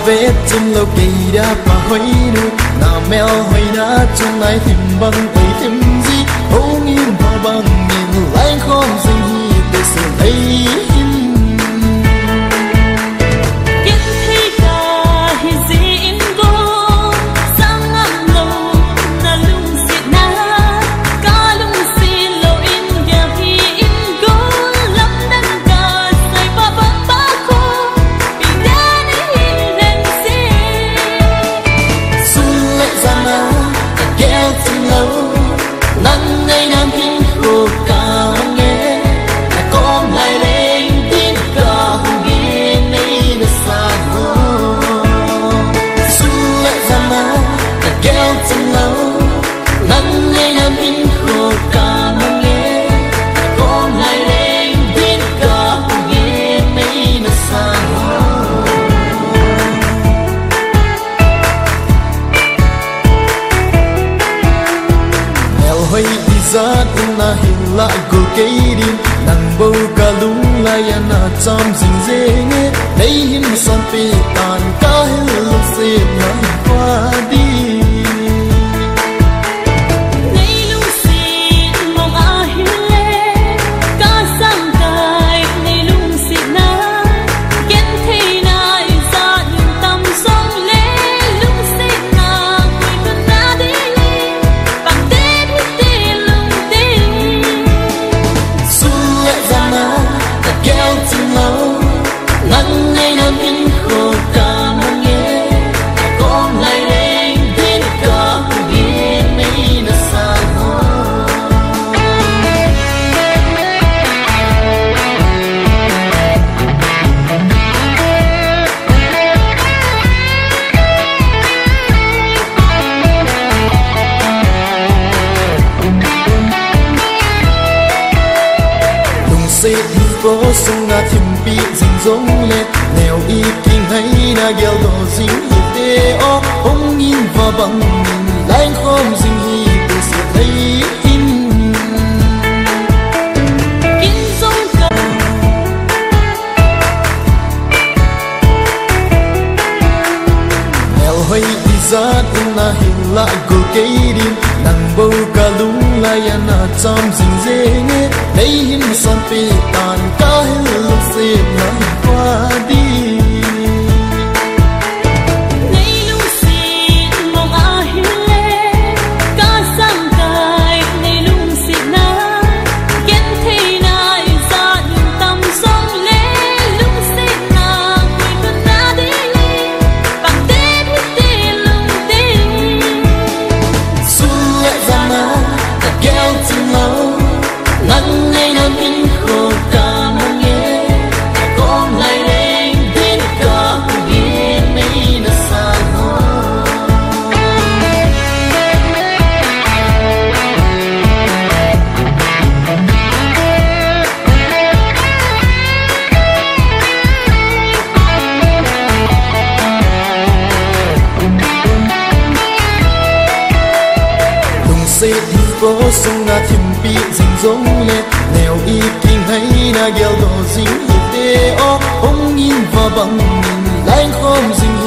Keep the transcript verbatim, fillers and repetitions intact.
vết chân lâu kỳ đã và hối nu nào mèo hồi đã trong này tìm bằng ấy thêm gì không yên vào bằng nhìn lại không gì để sự thấy na hin lại cô cây đi nắng bầu cả lung lại na chăm dinh dễ nghe đây hin son pi tàn cả hin lúc xưa nắng qua đi phố sông na thìm pi dình giống lên nèo y kinh hay na gel đồ dình hi tê o ông nhìn vào bằng nhìn lại không dình hi từ sự thấy in in giống cả nèo hay đi ra na hin lại cô cây đi nắng bầu cả lung lại na chăm dình dễ nghe đây hin son pi tàn cả hin lúc xưa nắng qua đi phố sông na thìm pi dình giống lên nèo y kinh hay na gel đồ dình hi tê o ông nhìn vào bằng nhìn lại không dình